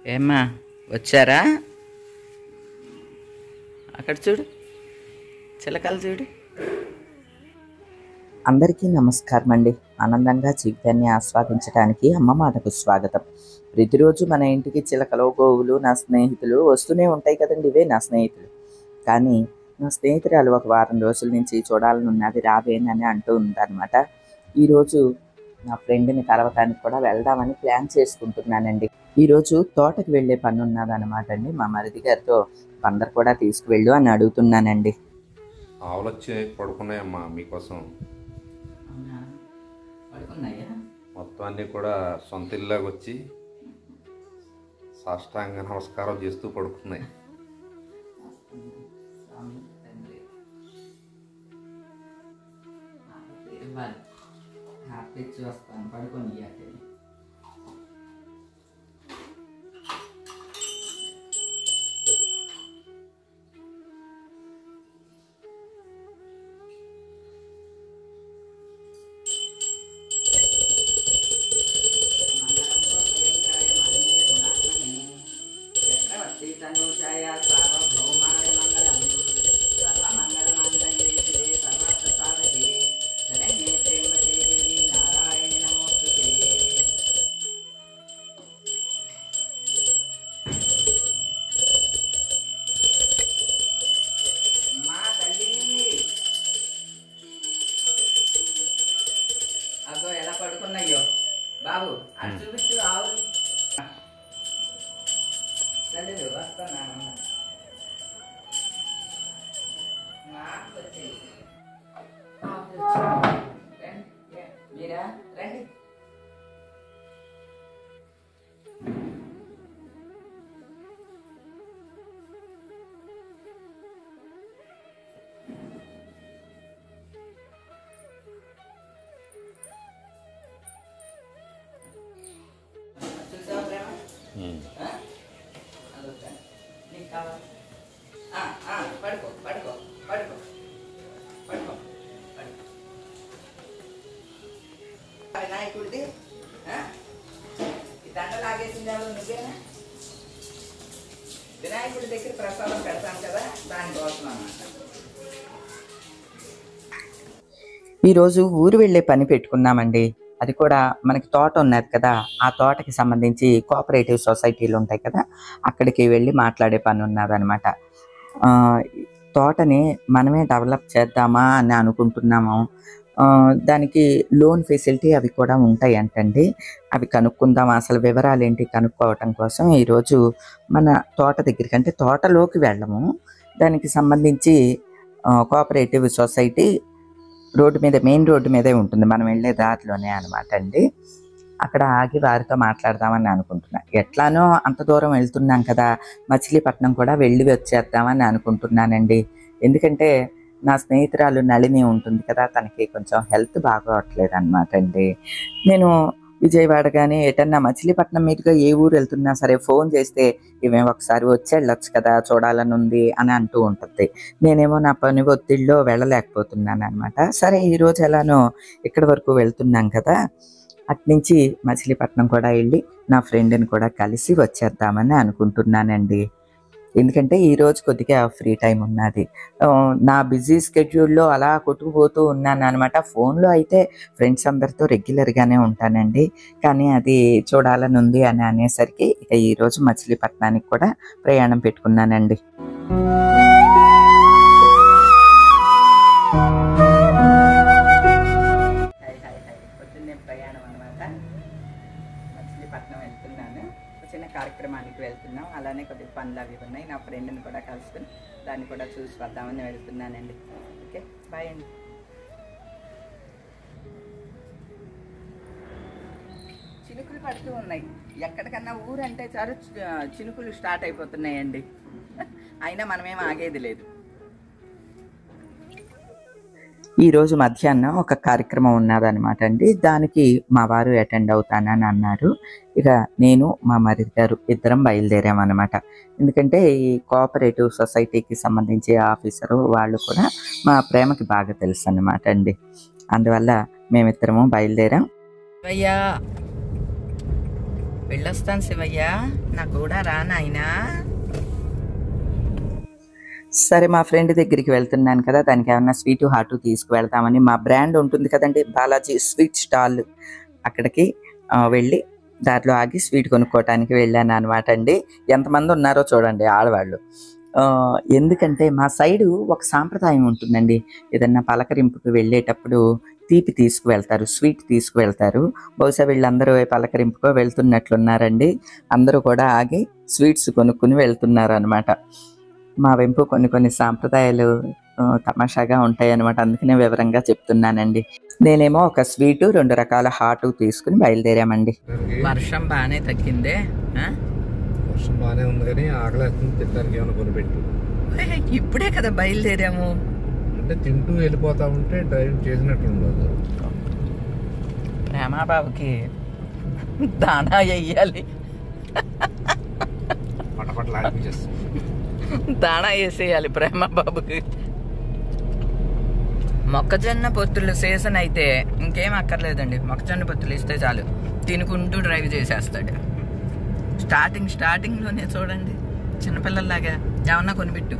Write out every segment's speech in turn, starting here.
ఏమ్మా వచ్చారా? అక్కడ చూడు, చిలకలు చూడు. అందరికీ నమస్కారం అండి. ఆనందంగా జీవితాన్ని ఆస్వాదించడానికి అమ్మ మాటకు స్వాగతం. ప్రతిరోజు మన ఇంటికి చిలకలు, గోవులు, నా స్నేహితులు వస్తూనే ఉంటాయి కదండి. ఇవే నా స్నేహితులు. కానీ నా స్నేహితురాలు ఒక వారం రోజుల నుంచి చూడాలనున్నది, రావేనని అంటూ ఉందన్నమాట. ఈరోజు నా ఫ్రెండ్ని కలవటానికి కూడా వెళ్దామని ప్లాన్ చేసుకుంటున్నానండి. ఈరోజు తోటకి వెళ్ళే పని ఉన్నదన్నమాట అండి. మా మరిది గారితో అందరు కూడా తీసుకువెళ్ళు అని అడుగుతున్నానండి. ఆవులు వచ్చి పడుకున్నాయమ్మా మీకోసం. మొత్తం అన్నీ కూడా సొంత ఇల్లాగా వచ్చి సాష్టాంగ నమస్కారం చేస్తూ పడుకున్నాయి. అగో ఎలా పడుకున్నాయో బాబు, అది చూపించు. ఆవులు వస్తాను మీరా రండి. చూసావా ప్రేమ? నీకు కావాలి? పడుకో పడుకో పడుకో పడుకో పడుకో. వినాయకుడిది ఈ దండ లాగేసింది ఎవరు? నువ్వేనా? వినాయకుడి దగ్గర ప్రసాదం పెడతాను కదా, దానికోసం అన్నమాట. ఈరోజు ఊరు వెళ్ళే పని పెట్టుకున్నామండి. అది కూడా మనకి తోట ఉన్నది కదా, ఆ తోటకి సంబంధించి కోఆపరేటివ్ సొసైటీలు ఉంటాయి కదా, అక్కడికి వెళ్ళి మాట్లాడే పని ఉన్నదనమాట. తోటని మనమే డెవలప్ చేద్దామా అని అనుకుంటున్నాము. దానికి లోన్ ఫెసిలిటీ అవి కూడా ఉంటాయి అంటండి. అవి కనుక్కుందాం, అసలు వివరాలు ఏంటి కనుక్కోవటం కోసం ఈరోజు మన తోట దగ్గరికి, అంటే తోటలోకి వెళ్ళము, దానికి సంబంధించి కోఆపరేటివ్ సొసైటీ రోడ్డు మీద, మెయిన్ రోడ్డు మీదే ఉంటుంది, మనం వెళ్ళే దారిలోనే అనమాట అండి. అక్కడ ఆగి వారితో మాట్లాడదామని అనుకుంటున్నా. ఎట్లానో అంత దూరం వెళ్తున్నాం కదా, మచిలీపట్నం కూడా వెళ్ళి వచ్చేద్దామని అనుకుంటున్నానండి. ఎందుకంటే నా స్నేహితురాలు నళిని ఉంటుంది కదా, తనకి కొంచెం హెల్త్ బాగోట్లేదు అనమాట అండి. నేను విజయవాడ కానీ ఎటన్నా మచిలీపట్నం మీదుగా ఏ ఊరు వెళ్తున్నా సరే ఫోన్ చేస్తే ఇవేమో ఒకసారి వచ్చి వెళ్ళొచ్చు కదా, చూడాలని ఉంది అని అంటూ ఉంటుంది. నేనేమో నా పని ఒత్తిడిలో వెళ్ళలేకపోతున్నాను అనమాట. సరే ఈరోజు ఎలానో ఇక్కడి వరకు వెళ్తున్నాం కదా, అట్నుంచి మచిలీపట్నం కూడా వెళ్ళి నా ఫ్రెండ్ని కూడా కలిసి వచ్చేద్దామని అనుకుంటున్నానండి. ఎందుకంటే ఈరోజు కొద్దిగా ఫ్రీ టైం ఉన్నది. నా బిజీ స్కెడ్యూల్లో అలా కొట్టుకుపోతూ ఉన్నాను అనమాట. ఫోన్లో అయితే ఫ్రెండ్స్ అందరితో రెగ్యులర్గానే ఉంటానండి, కానీ అది చూడాలని ఉంది అని అనేసరికి ఇక ఈరోజు మచిలీపట్నానికి కూడా ప్రయాణం పెట్టుకున్నానండి. పొద్దున్నే ప్రయాణం అనమాట. మచిలీపట్నం వెళ్తున్నాను, చిన్న కార్యక్రమానికి వెళ్తున్నాం. అలానే కొద్దిగా పనులు అవి ఉన్నాయి. నా ఫ్రెండ్ని కూడా కలుసుకుని దాన్ని కూడా చూసి వద్దామని వెళ్తున్నానండి. ఓకే, బాయ్ అండి. చినుకులు పడుతూ ఉన్నాయి. ఎక్కడికన్నా ఊరంటే చాలు చినుకులు స్టార్ట్ అయిపోతున్నాయండి. అయినా మనమేం ఆగేది లేదు. ఈరోజు మధ్యాహ్నం ఒక కార్యక్రమం ఉన్నదనమాట అండి. దానికి మా వారు అటెండ్ అవుతానని అన్నారు. ఇక నేను మా మరిది గారు ఇద్దరం బయలుదేరామన్నమాట. ఎందుకంటే ఈ కోఆపరేటివ్ సొసైటీకి సంబంధించి ఆఫీసరు వాళ్ళు కూడా మా ప్రేమకి బాగా తెలుసు అన్నమాట అండి. అందువల్ల మేమిద్దరము బయలుదేరాం. అయ్యా వెళ్ళొస్తాను శివయ్య, నాకు కూడా రా నాయనా. సరే మా ఫ్రెండ్ దగ్గరికి వెళ్తున్నాను కదా, దానికి ఏమన్నా స్వీటు హాటు తీసుకువెళ్తామని మా బ్రాండ్ ఉంటుంది కదండి బాలాజీ స్వీట్ స్టాల్, అక్కడికి వెళ్ళి దాంట్లో ఆగి స్వీట్ కొనుక్కోవటానికి వెళ్ళాను అనమాట అండి. ఎంతమంది ఉన్నారో చూడండి ఆడవాళ్ళు. ఎందుకంటే మా సైడు ఒక సాంప్రదాయం ఉంటుందండి, ఏదన్నా పలకరింపుకి వెళ్ళేటప్పుడు తీపి తీసుకువెళ్తారు, స్వీట్ తీసుకువెళ్తారు. బహుశా వీళ్ళందరూ పలకరింపుకో వెళ్తున్నట్లున్నారండి. అందరూ కూడా ఆగి స్వీట్స్ కొనుక్కుని వెళ్తున్నారు అనమాట. మా వెంపు కొన్ని సాంప్రదాయాలు తమాషాగా ఉంటాయి అనమాట, అందుకనే వివరంగా చెప్తున్నానండి. నేనేమో ఒక స్వీటు 2 రకాల హాటు తీసుకుని బయలుదేరామండి. వర్షం బాగానే తగ్గిందే. వర్షం బాగానే ఉంది కానీ ఆకలేస్తుంది, తినడానికి ఏమైనా కొనిపెట్టు. ఇప్పుడే కదా బయలుదేరాము. అంటే తింటూ వెళ్ళిపోతా ఉంటే డ్రైవింగ్ చేసినట్టు ఉండదు. ప్రేమాబాబుకి దానా వేయాలి, పటపట్ల ఆడిపించేస్తుంది. దానా వేసేయాలి ప్రేమాబాబుకి. మొక్కజొన్న పొత్తులు సీజన్ అయితే ఇంకేం అక్కర్లేదండి, మొక్కజొన్న పొత్తులు ఇస్తే చాలు, తినుకుంటూ డ్రైవ్ చేసేస్తాడు. స్టార్టింగ్లోనే చూడండి చిన్నపిల్లల్లాగా ఏమన్నా కొనిపెట్టు.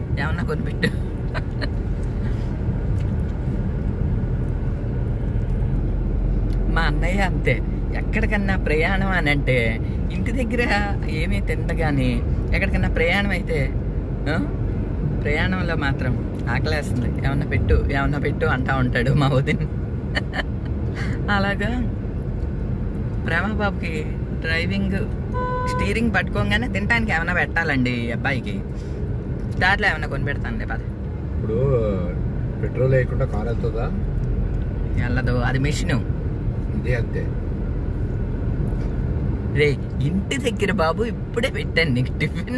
మా అన్నయ్య అంతే, ఎక్కడికన్నా ప్రయాణం అని అంటే ఇంటి దగ్గర ఏమీ తింటగాని ఎక్కడికన్నా ప్రయాణం అయితే ప్రయాణంలో మాత్రం ఆకలేస్తుంది, ఏమన్నా పెట్టు అంటా ఉంటాడు మా వదిన. అలాగా ప్రేమబాబుకి డ్రైవింగ్ స్టీరింగ్ పట్టుకోగానే తినడానికి ఏమైనా పెట్టాలండి అబ్బాయికి. దాంట్లో ఏమైనా కొనిపెడతానులే పద. ఇప్పుడు పెట్రోల్ వేయకుండా కార్ వెళ్తుందా? వెళ్ళదు, అది మెషిన్. ఇదే అంతే రే. ఇంటి దగ్గర బాబు ఇప్పుడే పెట్టాను నీకు టిఫిన్.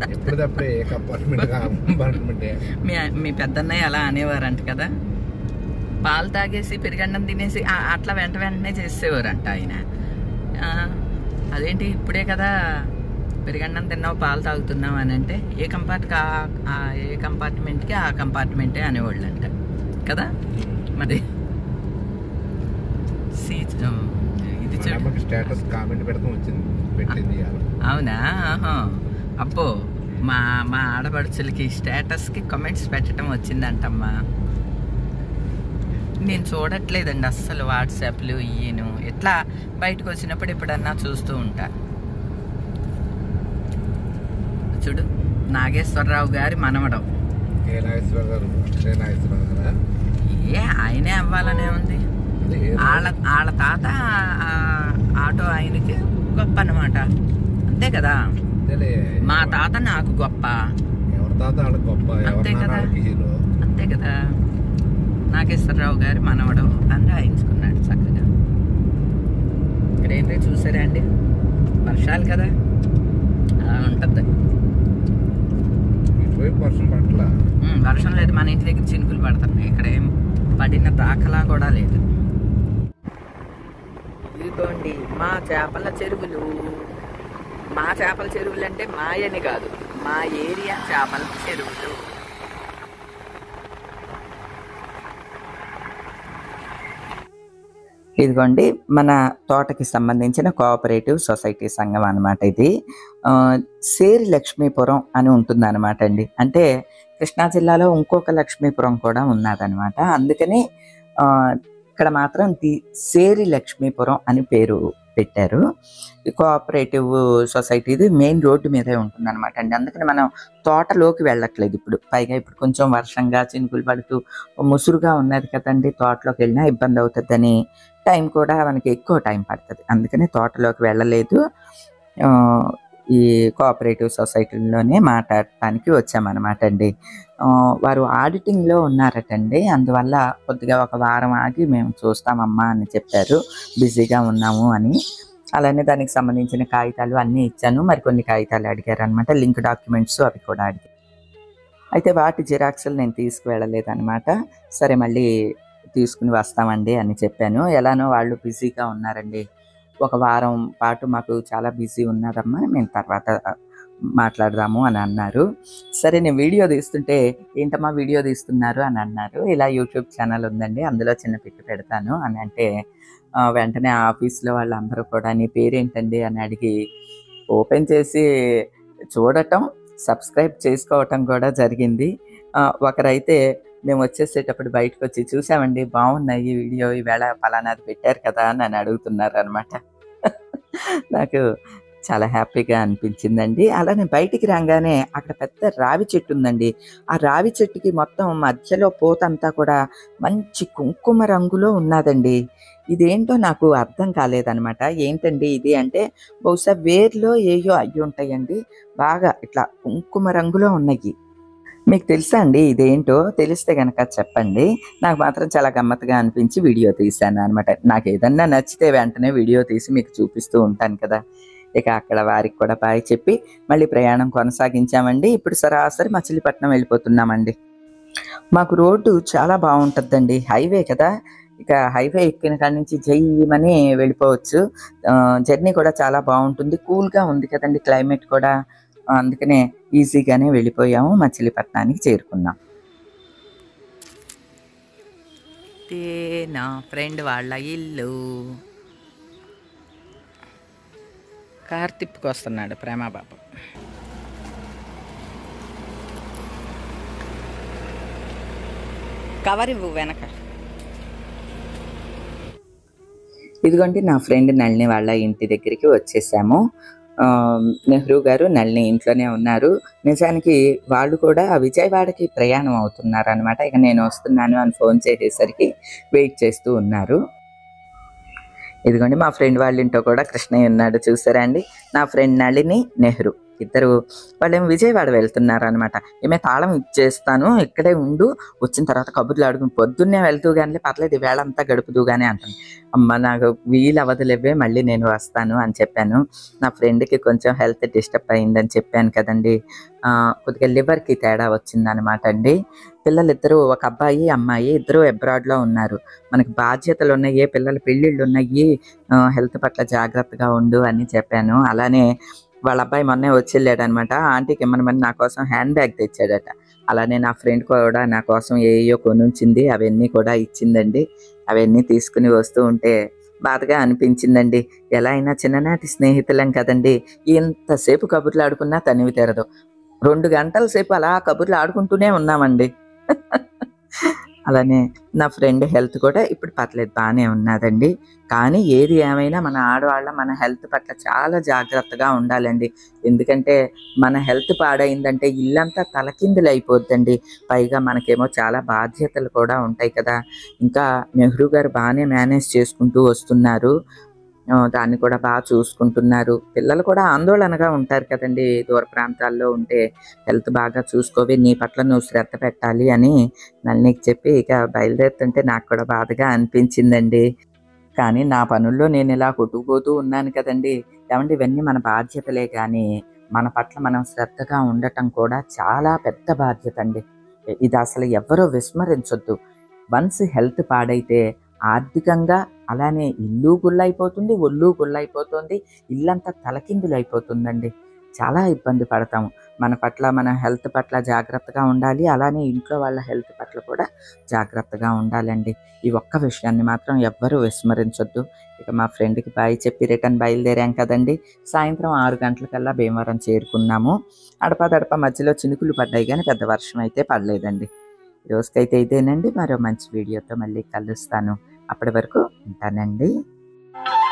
మీ పెద్దన్నయ్య అలా అనేవారంట కదా, పాలు తాగేసి పెరుగన్నం తినేసి అట్లా వెంటనే చేసేవారంట ఆయన. అదేంటి ఇప్పుడే కదా పెరుగన్నం తిన్నావు పాలు తాగుతున్నావు అని అంటే ఏ కంపార్ట్మెంట్కి ఆ కంపార్ట్మెంటే అనేవాళ్ళు అంట కదా. మరి ఇది స్టేటస్ కామెంట్ పెడతాం పెట్టింది. అవునా? అబ్బో, మా ఆడపడుచులకి స్టేటస్కి కామెంట్స్ పెట్టడం వచ్చిందంటమ్మా. నేను చూడట్లేదండి అస్సలు వాట్సాప్లు ఈయను, ఎట్లా బయటకు వచ్చినప్పుడు ఎప్పుడన్నా చూస్తూ ఉంటా. చూడు, నాగేశ్వరరావు గారి మనవడం. ఆయనే అవ్వాలనే ఉంది. వాళ్ళ తాత ఆటో ఆయనకి గొప్ప అన్నమాట, అంతే కదా. మా తాత నాకు గొప్ప, అంతే కదా. నాగేశ్వరరావు గారి మనవడం అని రాయించుకున్నాడు చక్కగా. ఇక్కడ ఏంటో చూసారా అండి, వర్షాలు కదా అలా ఉంటుంది. వర్షం లేదు, మన ఇంటి దగ్గర చినుకులు పడుతున్నాయి, ఇక్కడ ఏం పడిన దాఖలా కూడా లేదు. ఇదిగోండి మా చేపల చెరువులు. మా చేపల చెరువులు అంటే మాయని కాదు, మా ఏరియా చేపల చెరువులు. ఇదిగోండి మన తోటకి సంబంధించిన కోఆపరేటివ్ సొసైటీ సంఘం అనమాట ఇది. సేరి లక్ష్మీపురం అని ఉంటుంది అనమాట అండి. అంటే కృష్ణా జిల్లాలో ఇంకొక లక్ష్మీపురం కూడా ఉన్నదనమాట. అందుకని ఇక్కడ మాత్రం సేరి లక్ష్మీపురం అని పేరు పెట్టారు. కోఆపరేటివ్ సొసైటీది మెయిన్ రోడ్డు మీదే ఉంటుంది అనమాట అండి. అందుకని మనం తోటలోకి వెళ్ళట్లేదు ఇప్పుడు. పైగా ఇప్పుడు కొంచెం వర్షంగా చినుకులు పడుతూ ముసురుగా ఉన్నది కదండి, తోటలోకి వెళ్ళినా ఇబ్బంది అవుతుందని టైం కూడా మనకి ఎక్కువ టైం పడుతుంది, అందుకని తోటలోకి వెళ్ళలేదు. ఈ కోఆపరేటివ్ సొసైటీలోనే మాట్లాడటానికి వచ్చామన్నమాట అండి. వారు ఆడిటింగ్లో ఉన్నారటండి, అందువల్ల కొద్దిగా ఒక వారం ఆగి మేము చూస్తామమ్మా అని చెప్పారు, బిజీగా ఉన్నాము అని. అలానే దానికి సంబంధించిన కాగితాలు అన్నీ ఇచ్చాను, మరికొన్ని కాగితాలు అడిగారు అనమాట, లింక్ డాక్యుమెంట్స్ అవి కూడా అడిగారు. అయితే వాటి జిరాక్స్లు నేను తీసుకువెళ్ళలేదన్నమాట. సరే మళ్ళీ తీసుకుని వస్తామండి అని చెప్పాను. ఎలానో వాళ్ళు బిజీగా ఉన్నారండి, ఒక వారం పాటు మాకు చాలా బిజీ ఉన్నదమ్మా, మేము తర్వాత మాట్లాడదాము అని అన్నారు. సరే నేను వీడియో తీస్తుంటే ఏంటమ్మా వీడియో తీస్తున్నారు అని అన్నారు. ఇలా యూట్యూబ్ ఛానల్ ఉందండి, అందులో చిన్న పిట్టు పెడతాను అని అంటే వెంటనే ఆఫీస్లో వాళ్ళందరూ కూడా నీ పేరేంటండి అని అడిగి ఓపెన్ చేసి చూడటం, సబ్స్క్రైబ్ చేసుకోవటం కూడా జరిగింది. ఒకరైతే మేము వచ్చేసేటప్పుడు బయటకు వచ్చి చూసామండి, బాగున్నాయి వీడియో, ఈవేళ పలానాది పెట్టారు కదా అని నన్ను అడుగుతున్నారు అనమాట. నాకు చాలా హ్యాపీగా అనిపించిందండి. అలానే బయటికి రాగానే అక్కడ పెద్ద రావి చెట్టు ఉందండి. ఆ రావి చెట్టుకి మొత్తం మధ్యలో పూతంతా కూడా మంచి కుంకుమ రంగులో ఉన్నదండి. ఇదేంటో నాకు అర్థం కాలేదనమాట. ఏంటండి ఇది అంటే, బహుశా వేర్లో ఏయో అయ్యి ఉంటాయండి. బాగా ఇట్లా కుంకుమ రంగులో ఉన్నాయి. మీకు తెలుసా అండి ఇదేంటో? తెలిస్తే గనక చెప్పండి. నాకు మాత్రం చాలా గమ్మత్తుగా అనిపించి వీడియో తీశాను అనమాట. నాకు ఏదన్నా నచ్చితే వెంటనే వీడియో తీసి మీకు చూపిస్తూ ఉంటాను కదా. ఇక అక్కడ వారికి కూడా బాయ్ చెప్పి మళ్ళీ ప్రయాణం కొనసాగించామండి. ఇప్పుడు సరాసరి మచిలీపట్నం వెళ్ళిపోతున్నామండి. మాకు రోడ్డు చాలా బాగుంటుందండి, హైవే కదా. ఇక హైవే ఎక్కిన కాడి నుంచి జైమని వెళ్ళిపోవచ్చు. జర్నీ కూడా చాలా బాగుంటుంది, కూల్గా ఉంది కదండి క్లైమేట్ కూడా. అందుకనే ఈజీగానే వెళ్ళిపోయాము, మచిలీపట్నానికి చేరుకున్నాం. నా ఫ్రెండ్ వాళ్ళ ఇల్లు. కార్ తిప్పుకొస్తున్నాడు ప్రేమబాబు. కవర్ ఇవ్వు వెనక. ఇదిగోండి నా ఫ్రెండ్ నళిని వాళ్ళ ఇంటి దగ్గరికి వచ్చేసాము. నెహ్రూ గారు నళిని ఇంట్లోనే ఉన్నారు. నిజానికి వాళ్ళు కూడా విజయవాడకి ప్రయాణం అవుతున్నారు అనమాట. ఇక నేను వస్తున్నాను అని ఫోన్ చేసేసరికి వెయిట్ చేస్తూ ఉన్నారు. ఇదిగోండి మా ఫ్రెండ్ వాళ్ళ ఇంట్లో కూడా కృష్ణయ్య ఉన్నాడు, చూసారా అండి. నా ఫ్రెండ్ నళిని, నెహ్రూ ఇద్దరు వాళ్ళేమో విజయవాడ వెళ్తున్నారు అనమాట. ఏమే తాళం ఇచ్చేస్తాను, ఇక్కడే ఉండు, వచ్చిన తర్వాత కబుర్లు ఆడుకుని పొద్దున్నే వెళ్తూ కానీ పర్లేదు వేళంతా గడుపుతూ కానీ అంటాను. అమ్మ నాకు వీలు అవదలేవే, మళ్ళీ నేను వస్తాను అని చెప్పాను. నా ఫ్రెండ్కి కొంచెం హెల్త్ డిస్టర్బ్ అయిందని చెప్పాను కదండి. కొద్దిగా లివర్కి తేడా వచ్చిందనమాట అండి. పిల్లలిద్దరూ, ఒక అబ్బాయి అమ్మాయి, ఇద్దరు అబ్రాడ్లో ఉన్నారు. మనకి బాధ్యతలు ఉన్నాయి, పిల్లల పెళ్ళిళ్ళు ఉన్నాయి, హెల్త్ పట్ల జాగ్రత్తగా ఉండు అని చెప్పాను. అలానే వాళ్ళ అబ్బాయి మొన్నే వచ్చి వెళ్ళాడు అనమాట. ఆంటీకి ఇమ్మనమని నా కోసం హ్యాండ్ బ్యాగ్ తెచ్చాడట. అలానే నా ఫ్రెండ్ కూడా నా కోసం ఏయో కొనుంచింది, అవన్నీ కూడా ఇచ్చిందండి. అవన్నీ తీసుకుని వస్తూ ఉంటే బాధగా అనిపించిందండి. ఎలా అయినా చిన్ననాటి స్నేహితులం కదండి, ఎంతసేపు కబుర్లు ఆడుకున్నా తనివి తీరదు. 2 గంటల సేపు అలా కబుర్లు ఆడుకుంటూనే ఉన్నామండి. అలానే నా ఫ్రెండ్ హెల్త్ కూడా ఇప్పుడు పర్లేదు, బాగానే ఉన్నదండి. కానీ ఏది ఏమైనా మన ఆడవాళ్ళ మన హెల్త్ పట్ల చాలా జాగ్రత్తగా ఉండాలండి. ఎందుకంటే మన హెల్త్ పాడైందంటే ఇల్లంతా తలకిందులు అయిపోద్దండి. పైగా మనకేమో చాలా బాధ్యతలు కూడా ఉంటాయి కదా. ఇంకా నెహ్రూ గారు బాగానే మేనేజ్ చేసుకుంటూ వస్తున్నారు, దాన్ని కూడా బాగా చూసుకుంటున్నారు. పిల్లలు కూడా ఆందోళనగా ఉంటారు కదండి, దూర ప్రాంతాల్లో ఉంటే. హెల్త్ బాగా చూసుకోవి, నీ పట్ల నువ్వు శ్రద్ధ పెట్టాలి అని నళినికి చెప్పి ఇక బయలుదేరుతుంటే నాకు కూడా బాధగా అనిపించిందండి. కానీ నా పనుల్లో నేను ఇలా కొట్టుకుపోతూ ఉన్నాను కదండి. ఏమంటే ఇవన్నీ మన బాధ్యతలే, కానీ మన పట్ల మనం శ్రద్ధగా ఉండటం కూడా చాలా పెద్ద బాధ్యత అండి. ఇది అసలు ఎవ్వరూ విస్మరించొద్దు. వన్స్ హెల్త్ పాడైతే ఆర్థికంగా, అలానే ఇల్లు గుళ్ళైపోతుంది, ఒళ్ళు గుళ్ళైపోతుంది, ఇల్లంతా తలకిందులు అయిపోతుందండి. చాలా ఇబ్బంది పడతాము. మన పట్ల, మన హెల్త్ పట్ల జాగ్రత్తగా ఉండాలి. అలానే ఇంట్లో వాళ్ళ హెల్త్ పట్ల కూడా జాగ్రత్తగా ఉండాలండి. ఈ ఒక్క విషయాన్ని మాత్రం ఎవ్వరూ విస్మరించొద్దు. ఇక మా ఫ్రెండ్కి బాయ్ చెప్పి రిటర్న్ బయలుదేరాం కదండి. సాయంత్రం 6 గంటలకల్లా భీమవరం చేరుకున్నాము. అడపాదడప మధ్యలో చినుకులు పడ్డాయి, కానీ పెద్ద వర్షం అయితే పడలేదండి. రోజుకైతే ఇదేనండి. మరో మంచి వీడియోతో మళ్ళీ కలుస్తాను. అప్పటి వరకు ఉంటానండి.